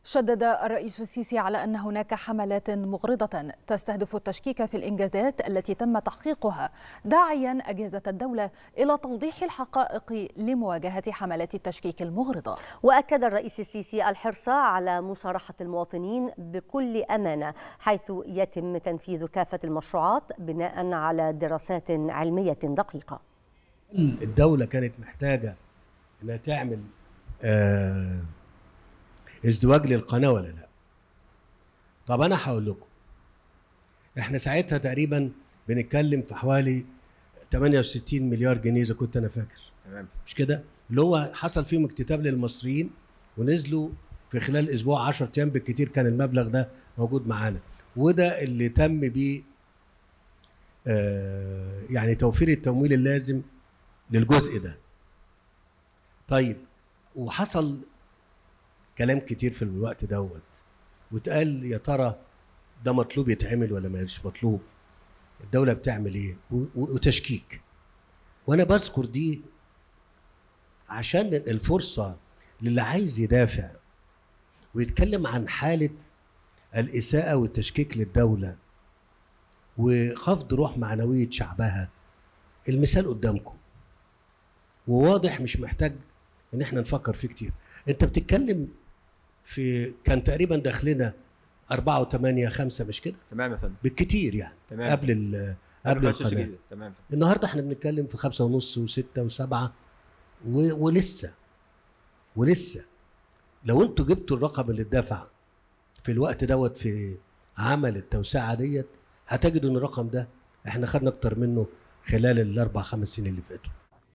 شدد الرئيس السيسي على أن هناك حملات مغرضة تستهدف التشكيك في الإنجازات التي تم تحقيقها، داعيا أجهزة الدولة إلى توضيح الحقائق لمواجهة حملات التشكيك المغرضة. وأكد الرئيس السيسي الحرص على مصارحة المواطنين بكل أمانة، حيث يتم تنفيذ كافة المشروعات بناء على دراسات علمية دقيقة. الدولة كانت محتاجة أنها تعمل ازدواج للقناة ولا لا؟ طب أنا هقول لكم، إحنا ساعتها تقريبا بنتكلم في حوالي 68 مليار جنيه إذا كنت أنا فاكر. تمام. مش كده؟ اللي هو حصل فيهم اكتتاب للمصريين ونزلوا في خلال أسبوع 10 أيام بالكتير كان المبلغ ده موجود معانا، وده اللي تم بيه يعني توفير التمويل اللازم للجزء ده. طيب، وحصل كلام كتير في الوقت دوت، واتقال يا ترى ده مطلوب يتعمل ولا مش مطلوب؟ الدولة بتعمل ايه؟ وتشكيك. وانا بذكر دي عشان الفرصة للي عايز يدافع ويتكلم عن حالة الإساءة والتشكيك للدولة وخفض روح معنوية شعبها. المثال قدامكم وواضح، مش محتاج ان احنا نفكر فيه كتير. انت بتتكلم في كان تقريبا داخلنا 4 و8 5 مش كده؟ تمام يا فندم. بالكتير يعني. تمام. قبل القناه. تمام. النهارده احنا بنتكلم في 5.5 و6 و7 ولسه لو انتوا جبتوا الرقم اللي اتدفع في الوقت دوت في عمل التوسعه ديت، هتجدوا ان الرقم ده احنا خدنا اكتر منه خلال ال4 5 سنين اللي فاتوا.